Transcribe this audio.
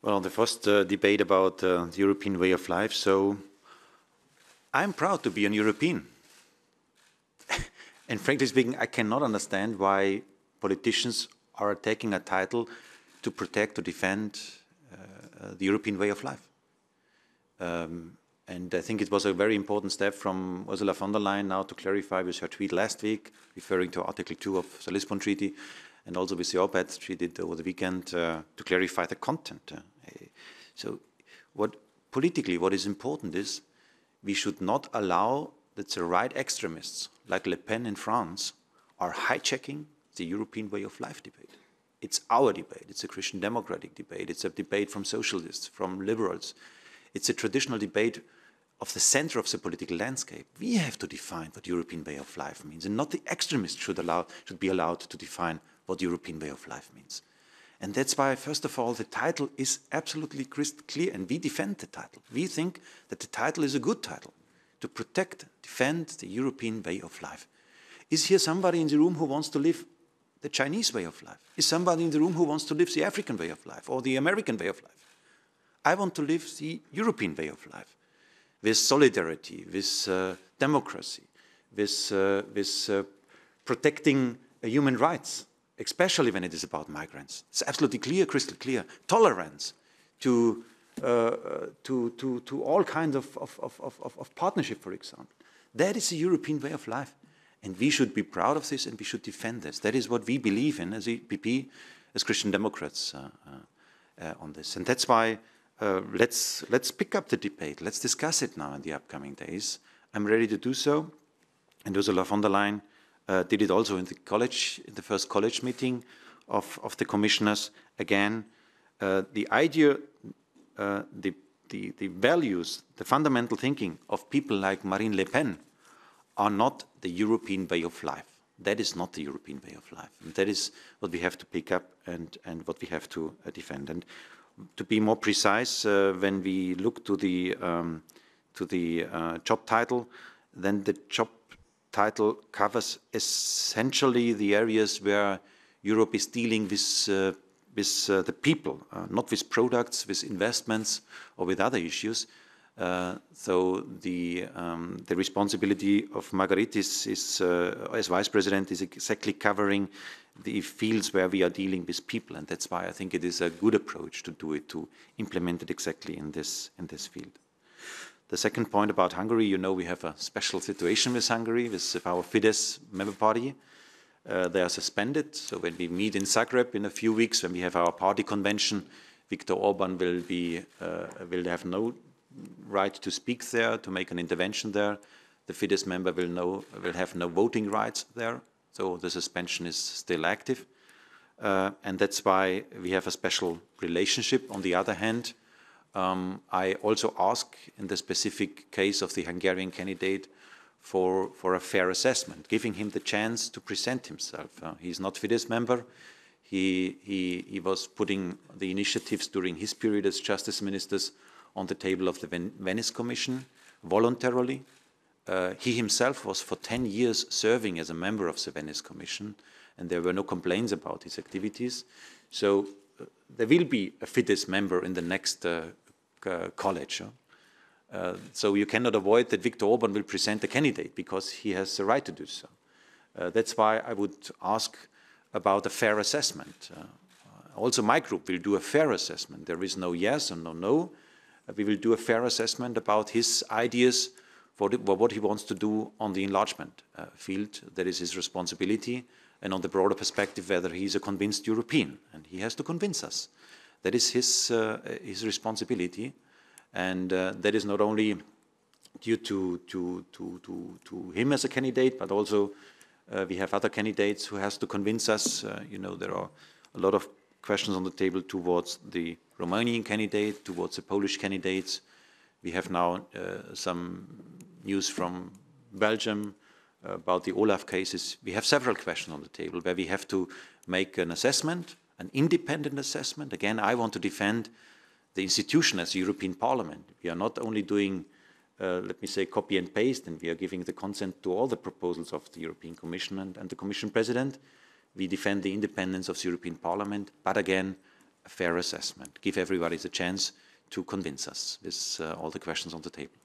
Well, the first debate about the European way of life. So I'm proud to be an European. And frankly speaking, I cannot understand why politicians are taking a title to protect or defend the European way of life. And I think it was a very important step from Ursula von der Leyen now to clarify with her tweet last week, referring to Article 2 of the Lisbon Treaty, and also with the op-ed she did over the weekend to clarify the content. So politically what is important is we should not allow that the right extremists, like Le Pen in France, are hijacking the European way of life debate. It's our debate. It's a Christian democratic debate. It's a debate from socialists, from liberals. It's a traditional debate of the center of the political landscape. We have to define what European way of life means, and not the extremists should be allowed to define what European way of life means. And that's why, first of all, the title is absolutely crystal clear, and we defend the title. We think that the title is a good title, to protect, defend the European way of life. Is here somebody in the room who wants to live the Chinese way of life? Is somebody in the room who wants to live the African way of life or the American way of life? I want to live the European way of life, with solidarity, with democracy, with protecting human rights, especially when it is about migrants. It's absolutely clear, crystal clear. Tolerance to all kinds of partnership, for example. That is the European way of life. And we should be proud of this and we should defend this. That is what we believe in as EPP, as Christian Democrats on this. And that's why let's pick up the debate. Let's discuss it now in the upcoming days. I'm ready to do so. And Ursula von der Leyen did it also in the college, in the first college meeting of the commissioners. Again, the idea, the values, the fundamental thinking of people like Marine Le Pen are not the European way of life. That is not the European way of life. And that is what we have to pick up and what we have to defend. And to be more precise, when we look to the job title, then the job title covers essentially the areas where Europe is dealing with the people, not with products, with investments, or with other issues. So the responsibility of Marguerite is as Vice President is exactly covering the fields where we are dealing with people, and that's why I think it is a good approach to do it, to implement it exactly in this field. The second point about Hungary, you know we have a special situation with Hungary, with our Fidesz member party. They are suspended, so when we meet in Zagreb in a few weeks, when we have our party convention, Viktor Orban will have no right to speak there, to make an intervention there. The Fidesz member will have no voting rights there, so the suspension is still active. And that's why we have a special relationship. On the other hand, I also ask, in the specific case of the Hungarian candidate, for a fair assessment, giving him the chance to present himself. He's not Fidesz member. He was putting the initiatives during his period as justice ministers on the table of the Venice Commission voluntarily. He himself was for 10 years serving as a member of the Venice Commission, and there were no complaints about his activities. So there will be a Fidesz member in the next college. So you cannot avoid that Viktor Orban will present a candidate because he has the right to do so. That's why I would ask about a fair assessment. Also my group will do a fair assessment. There is no yes and no no. We will do a fair assessment about his ideas for what he wants to do on the enlargement field. That is his responsibility. And on the broader perspective, whether he's a convinced European. And he has to convince us. That is his responsibility. And that is not only due to him as a candidate, but also we have other candidates who has to convince us. You know, there are a lot of questions on the table towards the Romanian candidate, towards the Polish candidates. We have now some news from Belgium about the Olaf cases. We have several questions on the table where we have to make an assessment, an independent assessment. Again, I want to defend the institution as the European Parliament. We are not only doing, let me say, copy and paste, and we are giving the consent to all the proposals of the European Commission and the Commission President. We defend the independence of the European Parliament, but again, a fair assessment, give everybody the chance to convince us with all the questions on the table.